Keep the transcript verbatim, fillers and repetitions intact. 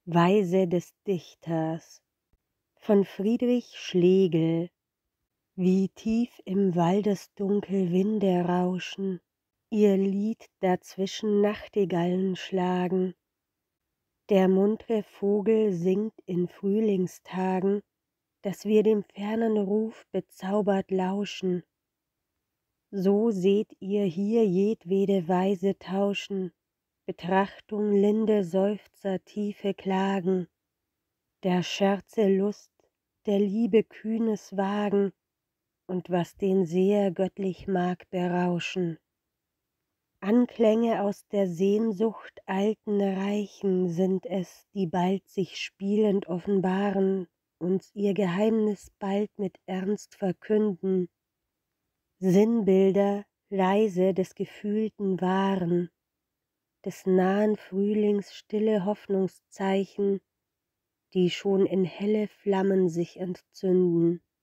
Weise des Dichters von Friedrich Schlegel. Wie tief im Waldesdunkel Winde rauschen, ihr Lied dazwischen Nachtigallen schlagen. Der muntre Vogel singt in Frühlingstagen, dass wir dem fernen Ruf bezaubert lauschen. So seht ihr hier jedwede Weise tauschen, Betrachtung, linde Seufzer, tiefe Klagen, der Scherze Lust, der Liebe kühnes Wagen und was den Seher göttlich mag berauschen. Anklänge aus der Sehnsucht alten Reichen sind es, die bald sich spielend offenbaren, uns ihr Geheimnis bald mit Ernst verkünden. Sinnbilder leise des Gefühlten Wahren, des nahen Frühlings stille Hoffnungszeichen, die schon in helle Flammen sich entzünden.